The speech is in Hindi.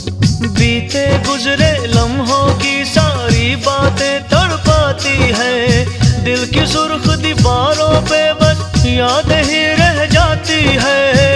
बीते गुजरे लम्हों की सारी बातें तड़पाती है, दिल की सुर्ख दीवारों पे बस याद ही रह जाती है।